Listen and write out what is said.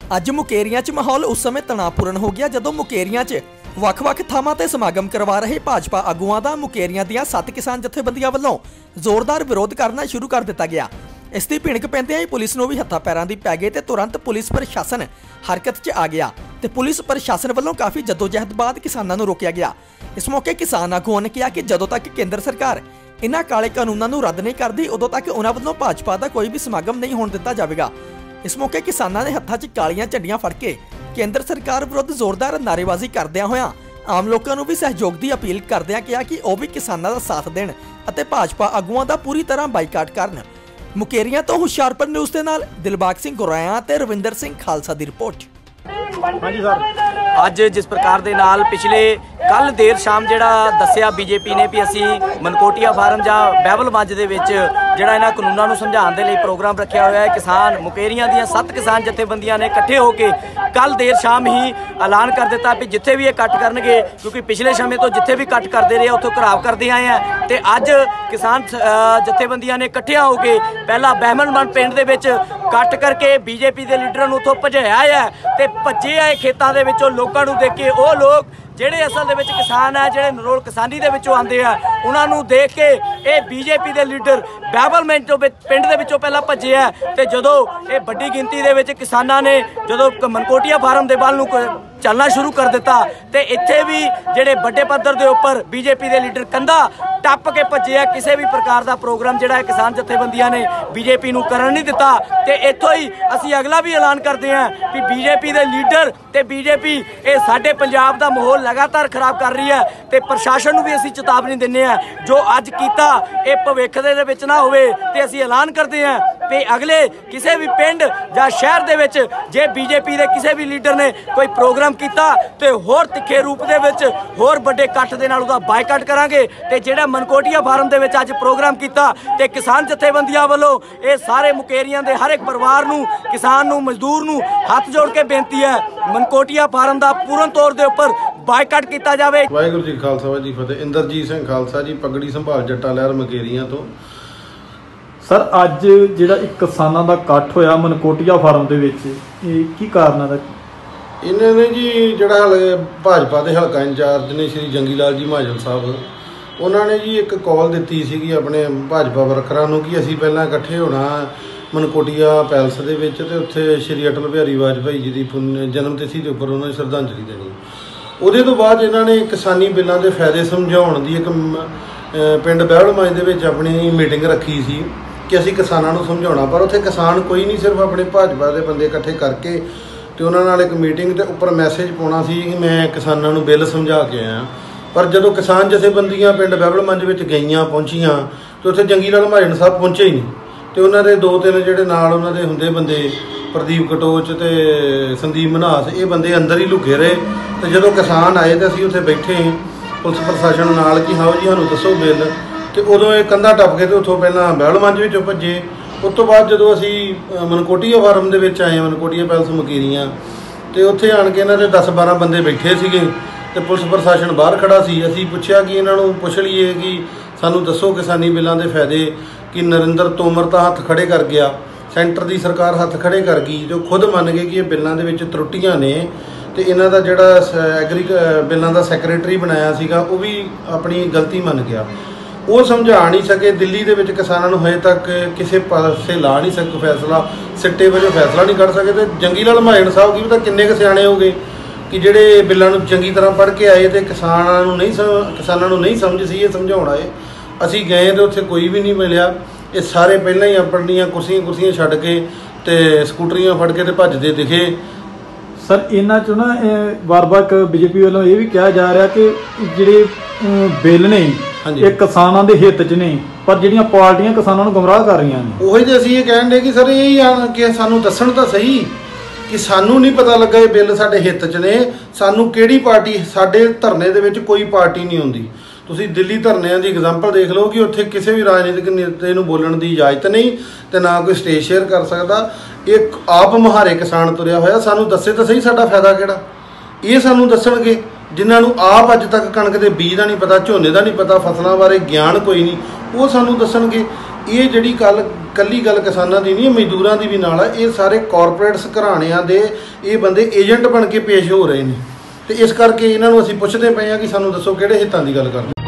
ਅੱਜ ਮੁਕੇਰੀਆਂ 'ਚ ਮਾਹੌਲ ਉਸ ਸਮੇਂ ਤਣਾਅਪੂਰਨ ਹੋ ਗਿਆ ਜਦੋਂ ਮੁਕੇਰੀਆਂ 'ਚ ਵੱਖ-ਵੱਖ ਥਾਵਾਂ ਤੇ ਸਮਾਗਮ ਕਰਵਾ ਰਹੇ ਭਾਜਪਾ ਆਗੂਆਂ ਦਾ ਮੁਕੇਰੀਆਂ ਦੀਆਂ 7 ਕਿਸਾਨ ਜਥੇਬੰਦੀਆਂ ਵੱਲੋਂ ਜ਼ੋਰਦਾਰ ਵਿਰੋਧ ਕਰਨਾ ਸ਼ੁਰੂ ਕਰ ਦਿੱਤਾ ਗਿਆ। ਇਸ ਦੀ ਭਿਣਕ ਪੈਂਦਿਆਂ ਹੀ ਪੁਲਿਸ ਨੂੰ ਵੀ ਹੱਥਾਂ ਪੈਰਾਂ ਦੀ ਪੈ ਗਈ ਤੇ ਤੁਰੰਤ ਪੁਲਿਸ ਪ੍ਰਸ਼ਾਸਨ ਹਰਕਤ 'ਚ ਆ ਗਿਆ ਤੇ ਪੁਲਿਸ ਪ੍ਰਸ਼ਾਸਨ ਵੱਲੋਂ ਕਾਫੀ ਜਦੋਜਹਿਦ ਬਾਅਦ ਕਿਸਾਨਾਂ ਨੂੰ ਰੋਕਿਆ ਗਿਆ। ਇਸ ਮੌਕੇ ਕਿਸਾਨ ਆਗੂਆਂ ਨੇ ਕਿਹਾ ਕਿ ਜਦੋਂ ਤੱਕ ਕੇਂਦਰ ਸਰਕਾਰ ਇਨ੍ਹਾਂ ਕਾਲੇ ਕਾਨੂੰਨਾਂ ਨੂੰ ਰੱਦ ਨਹੀਂ ਕਰਦੀ ਉਦੋਂ ਤੱਕ ਉਹਨਾਂ ਵੱਲੋਂ ਭਾਜਪਾ ਦਾ ਕੋਈ ਵੀ ਸਮਾਗਮ ਨਹੀਂ ਹੋਣ ਦਿੱਤਾ ਜਾਵੇਗਾ। ਇਸ ਮੌਕੇ ਕਿਸਾਨਾਂ ਨੇ ਹੱਥਾਂ 'ਚ ਕਾਲੀਆਂ ਝੰਡੀਆਂ ਫੜ ਕੇ ਕੇਂਦਰ ਸਰਕਾਰ ਵਿਰੁੱਧ ਜ਼ੋਰਦਾਰ ਨਾਅਰੇਬਾਜ਼ੀ ਕਰਦਿਆਂ ਹੋਇਆਂ ਆਮ ਲੋਕਾਂ ਨੂੰ ਵੀ ਸਹਿਯੋਗ ਦੀ ਅਪੀਲ ਕਰਦਿਆਂ ਕਿਹਾ ਕਿ ਉਹ ਵੀ ਕਿਸਾਨਾਂ ਦਾ ਸਾਥ ਦੇਣ ਅਤੇ ਭਾਜਪਾ ਆਗੂਆਂ ਦਾ ਪੂਰੀ ਤਰ੍ਹਾਂ ਬਾਈਕਾਟ ਕਰਨ। ਮੁਕੇਰੀਆਂ ਤੋਂ ਹੁਸ਼ਿਆਰਪੁਰ ਨਿਊਜ਼ ਦੇ ਨਾਲ ਦਿਲਬਾਗ ਸਿੰਘ ਗੁਰਾਇਆ ਤੇ ਰਵਿੰਦਰ ਸਿੰਘ ਖਾਲਸਾ ਦੀ ਰਿਪੋर्ट। हाँ जी सर, अज जिस प्रकार दे नाल पिछले कल देर शाम जिहड़ा दस्सिया बीजेपी ने भी असी मनकोटिया फार्म जां बैबल मंच दे विच जिहड़ा इन्हां कानूनां नूं समझाउण दे लई प्रोग्राम रखिया होया है। किसान मुकेरियां दीयां 7 किसान जथेबंदियां ने इकट्ठे होकर कल देर शाम ही ऐलान कर दिता भी जिथे भी ये कट करनगे, क्योंकि पिछले समय तो जिथे भी कट करते रहे उत्थों घराव करते आए हैं ते अज किसान जथेबंदियां ने इकट्ठियां होकर पहला बैमन मंच पिंड दे विच कट करके बीजेपी के लीडरां नूं उत्थों भजाया है ते भजे आए खेतां दे विचों लोकां नूं देख के वो लोग ਜਿਹੜੇ ਅਸਲ ਦੇ ਵਿੱਚ ਕਿਸਾਨ ਹੈ ਜਿਹੜੇ ਨਰੋਲ ਕਿਸਾਨੀ ਦੇ ਵਿੱਚੋਂ ਆਉਂਦੇ ਆ ਉਹਨਾਂ ਨੂੰ ਦੇਖ ਕੇ ਇਹ ਬੀਜੇਪੀ ਦੇ ਲੀਡਰ ਬੈਬਲਮੈਂਟ ਤੋਂ ਪਿੰਡ ਦੇ ਵਿੱਚੋਂ ਪਹਿਲਾਂ ਭੱਜੇ ਆ ਤੇ ਜਦੋਂ ਇਹ ਵੱਡੀ ਗਿਣਤੀ ਦੇ ਵਿੱਚ ਕਿਸਾਨਾਂ ਨੇ ਜਦੋਂ ਮਨਕੋਟੀਆ ਫਾਰਮ ਦੇ ਵੱਲ ਨੂੰ ਚੱਲਣਾ ਸ਼ੁਰੂ ਕਰ ਦਿੱਤਾ ਤੇ ਇੱਥੇ ਵੀ ਜਿਹੜੇ ਵੱਡੇ ਪੱਧਰ ਦੇ ਉੱਪਰ ਬੀਜੇਪੀ ਦੇ ਲੀਡਰ ਕੰਧਾ ਟੱਪ ਕੇ ਭੱਜੇ ਆ। ਕਿਸੇ ਵੀ ਪ੍ਰਕਾਰ ਦਾ ਪ੍ਰੋਗਰਾਮ ਜਿਹੜਾ ਕਿਸਾਨ ਜਥੇਬੰਦੀਆਂ ਨੇ ਬੀਜੇਪੀ ਨੂੰ ਕਰਨ ਨਹੀਂ ਦਿੱਤਾ ਤੇ ਇੱਥੋਂ ਹੀ ਅਸੀਂ ਅਗਲਾ ਵੀ ਐਲਾਨ ਕਰਦੇ ਹਾਂ ਕਿ ਬੀਜੇਪੀ ਦੇ ਲੀਡਰ ਤੇ ਬੀਜੇਪੀ ਇਹ ਸਾਡੇ ਪੰਜਾਬ ਦਾ ਮਾਹੌਲ लगातार खराब कर रही है तो प्रशासन को भी असी चेतावनी देने जो अज किया ये भविख दे विच ना होवे ते असी ऐलान करते हैं कि अगले किसी भी पिंड या शहर दे विच जे बीजेपी के किसी भी लीडर ने कोई प्रोग्राम किया तो होर तिखे रूप दे विच होर बड़े कट दे नाल उहदा बायकाट करांगे ते जिहड़ा मनकोटिया फार्म दे विच अज प्रोग्राम किया ते किसान जथेबंदियां वालों ये सारे मुकेरियां दे हर एक परिवार नूं किसान नूं मजदूर नूं हाथ जोड़ के बेनती है मनकोटिया फार्म दा पूर्ण तौर दे उपर बायकाट किया जाए। वाहिगुरू जी खालसा वाहिगुरू जी फतेह। इंद्रजीत सिंह खालसा जी पगड़ी संभाल जट्टा लहर मुकेरियां तो। सर अज जिहड़ा एक किसानां दा इकट्ठ होया मनकोटिया फार्म दे विच की कारण है? इन्हां ने जी जिहड़ा भाजपा के हलका इंचार्ज ने श्री जंगी लाल जी महाजन साहब उन्होंने जी एक कॉल दी सी अपने भाजपा वर्करां नूं कि असीं पहलां इकट्ठे होना मनकोटिया पैलस दे विच ते उत्थे श्री अटल बिहारी वाजपेयी जी की जन्म तिथि के उपर उन्होंने श्रद्धांजलि देनी। ਉਹਦੇ ਤੋਂ ਬਾਅਦ ਇਹਨਾਂ ਨੇ ਕਿਸਾਨੀ ਬਿੱਲਾਂ ਦੇ ਫਾਇਦੇ ਸਮਝਾਉਣ ਦੀ ਇੱਕ ਪਿੰਡ ਬਹਿਲ ਮੰਚ ਦੇ ਵਿੱਚ ਆਪਣੀ ਮੀਟਿੰਗ ਰੱਖੀ ਸੀ ਕਿ ਅਸੀਂ ਕਿਸਾਨਾਂ ਨੂੰ ਸਮਝਾਉਣਾ, ਪਰ ਉੱਥੇ ਕਿਸਾਨ ਕੋਈ ਨਹੀਂ, ਸਿਰਫ ਆਪਣੇ ਭਾਜਪਾ ਦੇ ਬੰਦੇ ਇਕੱਠੇ ਕਰਕੇ ਤੇ ਉਹਨਾਂ ਨਾਲ ਇੱਕ ਮੀਟਿੰਗ ਤੇ ਉੱਪਰ ਮੈਸੇਜ ਪਾਉਣਾ ਸੀ ਕਿ ਮੈਂ ਕਿਸਾਨਾਂ ਨੂੰ ਬਿੱਲ ਸਮਝਾ ਕੇ ਆਇਆ। ਪਰ ਜਦੋਂ ਕਿਸਾਨ ਜਥੇਬੰਦੀਆਂ ਪਿੰਡ ਬਹਿਲ ਮੰਚ ਵਿੱਚ ਗਈਆਂ ਪਹੁੰਚੀਆਂ ਤੇ ਉੱਥੇ ਜੰਗੀ ਲਾਲ ਮਹਾਜਨ ਸਾਹਿਬ ਪਹੁੰਚੇ ਹੀ ਨਹੀਂ ਤੇ ਉਹਨਾਂ ਦੇ 2-3 ਜਿਹੜੇ ਨਾਲ ਉਹਨਾਂ ਦੇ ਹੁੰਦੇ ਬੰਦੇ प्रदीप कटोच तो संदीप मनास ये बंदे अंदर ही लुके रहे। तो जो किसान आए तो असीं उत्थे बैठे पुलिस प्रशासन नाल कि हाँ जी सानूं दसो बिल, तो उदों ये कंधा टप के तो उत्थों पहलां बहल मंच विचों भज्जे। उस तो बाद जो असीं मनकोटिया फार्म दे विच आए मनकोटिया पैलस मुकेरियां तो उत्थे आण के इन्हां दे 10-12 बंदे बैठे सीगे ते पुलिस प्रशासन बाहर खड़ा सी। असीं पुछया कि इन्हां नूं पुछ लईए कि सानूं दसो किसानी बिलों के फायदे कि नरिंदर तोमर तो हत्थ खड़े कर गया, सेंटर की सरकार हत्थ खड़े कर गई जो खुद मन गए कि ये बिलों के त्रुटियां ने तो इन्हों का जोड़ा बिलों का सैक्रटरी बनाया सीगा वो भी अपनी गलती मन गया। वो समझा नहीं सके। दिल्ली के किसानों को हजे तक किसी पासे ला नहीं सके फैसला, सिट्टे वजों फैसला नहीं कर सके। तो जंगी लाल महाजन साहब की पता किन्ने सियाणे हो गए कि जोड़े बिलों चंगी तरह पढ़ के आए तो किसानों नहीं समझ सी ये समझाउण आए। असीं गए तो उत्थे कोई भी नहीं मिलिया। ये सारे पहले ही अपनियां कुर्सियां छड्ड के ते स्कूटरियां फड़ के ते भजदे दिखे। सर इन्हां चों ना बार-बार बीजेपी वालों ये भी कहा जा रहा कि जिहड़े बिल ने ये किसानां दे हित च नहीं, पर जिहड़ियां पार्टियां किसानां नूं गुमराह कर रही ने। ਉਹੀ ਤੇ ਅਸੀਂ ਇਹ ਕਹਿਣ ਦੇ ਕਿ ਸਰ ਇਹ ਕਿ ਸਾਨੂੰ ਦੱਸਣ ਤਾਂ ਸਹੀ ਕਿ ਸਾਨੂੰ ਨਹੀਂ ਪਤਾ ਲੱਗਾ ਇਹ ਬਿੱਲ ਸਾਡੇ ਹਿੱਤ 'ਚ ਨੇ। ਸਾਨੂੰ ਕਿਹੜੀ ਪਾਰਟੀ, ਸਾਡੇ ਧਰਨੇ ਦੇ ਵਿੱਚ ਕੋਈ ਪਾਰਟੀ ਨਹੀਂ ਹੁੰਦੀ। ਤੁਸੀਂ ਦਿੱਲੀ ਧਰਨਿਆਂ ਦੀ ਐਗਜ਼ਾਮਪਲ ਦੇਖ ਲਓ ਕਿ ਉੱਥੇ ਕਿਸੇ ਵੀ ਰਾਜਨੀਤਿਕ ਨੇਤੇ ਨੂੰ ਬੋਲਣ ਦੀ ਇਜਾਜ਼ਤ ਨਹੀਂ ਤੇ ਨਾ ਕੋਈ ਸਟੇਜ ਸ਼ੇਅਰ ਕਰ ਸਕਦਾ। ਇੱਕ ਆਪ ਮੁਹਾਰੇ ਕਿਸਾਨ ਤੁਰਿਆ ਹੋਇਆ, ਸਾਨੂੰ ਦੱਸੇ ਤਾਂ ਸਹੀ ਸਾਡਾ ਫਾਇਦਾ ਕਿਹੜਾ, ਇਹ ਸਾਨੂੰ ਦੱਸਣਗੇ। ਜਿਨ੍ਹਾਂ ਨੂੰ ਆਪ ਅੱਜ ਤੱਕ ਕਣਕ ਦੇ ਬੀਜ ਦਾ ਨਹੀਂ ਪਤਾ, ਝੋਨੇ ਦਾ ਨਹੀਂ ਪਤਾ, ਫਸਲਾਂ ਬਾਰੇ ਗਿਆਨ ਕੋਈ ਨਹੀਂ, ਉਹ ਸਾਨੂੰ ਦੱਸਣਗੇ। ਇਹ ਜਿਹੜੀ ਕੱਲੀ ਗੱਲ ਕਿਸਾਨਾਂ ਦੀ ਨਹੀਂ, ਮਜ਼ਦੂਰਾਂ ਦੀ ਵੀ ਨਾਲ ਹੈ। ਇਹ ਸਾਰੇ ਕਾਰਪੋਰੇਟਸ ਘਰਾਣਿਆਂ ਦੇ ਇਹ ਬੰਦੇ ਏਜੰਟ ਬਣ ਕੇ ਪੇਸ਼ ਹੋ ਰਹੇ ਨੇ, ਤੇ ਇਸ ਕਰਕੇ ਇਹਨਾਂ ਨੂੰ ਅਸੀਂ ਪੁੱਛਦੇ ਪਏ ਹਾਂ ਕਿ ਸਾਨੂੰ ਦੱਸੋ ਕਿਹੜੇ ਹਿੱਤਾਂ ਦੀ ਗੱਲ ਕਰਦੇ।